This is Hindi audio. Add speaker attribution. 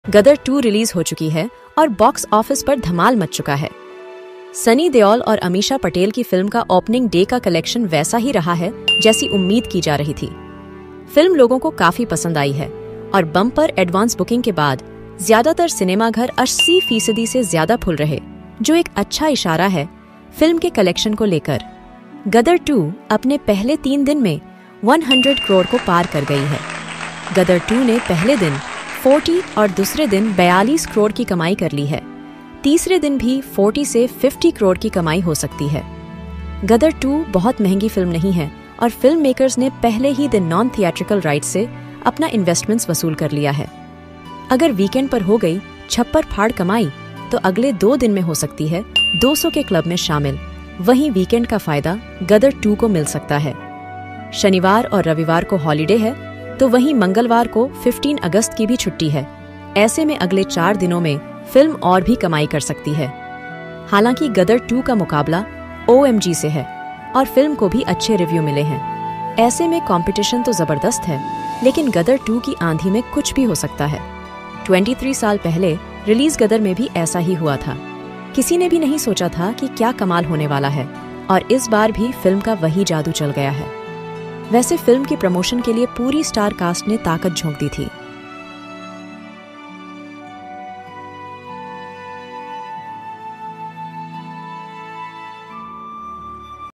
Speaker 1: गदर 2 रिलीज हो चुकी है और बॉक्स ऑफिस पर धमाल मच चुका है। सनी देओल और अमीषा पटेल की फिल्म का ओपनिंग डे का कलेक्शन वैसा ही रहा है जैसी उम्मीद की जा रही थी। फिल्म लोगों को काफी पसंद आई है और बम्पर एडवांस बुकिंग के बाद ज्यादातर सिनेमाघर 80% से ज्यादा फुल रहे, जो एक अच्छा इशारा है फिल्म के कलेक्शन को लेकर। गदर 2 अपने पहले 3 दिन में 100 करोड़ को पार कर गई है। गदर 2 ने पहले दिन 40 और दूसरे दिन 42 करोड़ की कमाई कर ली है। तीसरे दिन भी 40 से 50 करोड़ की कमाई हो सकती है। गदर 2 बहुत महंगी फिल्म नहीं है और फिल्म मेकर्स ने पहले ही दिन नॉन थिएट्रिकल राइट से अपना इन्वेस्टमेंट्स वसूल कर लिया है। अगर वीकेंड पर हो गई छप्पर फाड़ कमाई तो अगले 2 दिन में हो सकती है 200 के क्लब में शामिल। वहीं वीकेंड का फायदा गदर 2 को मिल सकता है। शनिवार और रविवार को हॉलिडे है तो वहीं मंगलवार को 15 अगस्त की भी छुट्टी है। ऐसे में अगले 4 दिनों में फिल्म और भी कमाई कर सकती है। हालांकि गदर 2 का मुकाबला OMG से है और फिल्म को भी अच्छे रिव्यू मिले हैं। ऐसे में कंपटीशन तो जबरदस्त है, लेकिन गदर 2 की आंधी में कुछ भी हो सकता है। 23 साल पहले रिलीज गदर में भी ऐसा ही हुआ था। किसी ने भी नहीं सोचा था कि क्या कमाल होने वाला है और इस बार भी फिल्म का वही जादू चल गया है। वैसे फिल्म की प्रमोशन के लिए पूरी स्टार कास्ट ने ताकत झोंक दी थी।